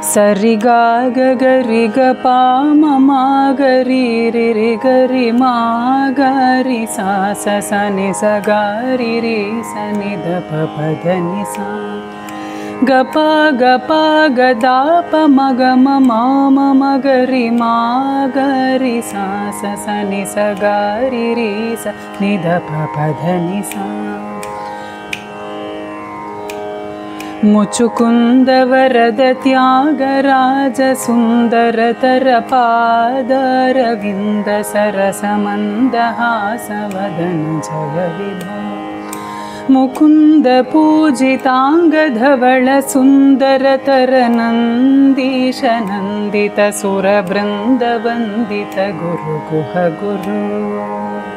सरि गा ग गरि ग पा म मा गरि रि रि गरि मा गरि सा स स नि स गा रि रि स नि ध प प ध नि सा ग प ग दा प म ग म म गरि मा गरि सा स स नि स गा रि रि स नि ध प प ध नि सा मुचुकुंद वरद त्यागराज सुंदरतर पादरविंद सरस मंदहास वदन जय विभो मुकुंद पूजितांग धवल सुंदरतर नंदीश नंदित सुर बृंद वंदित गुरु गुह गुरु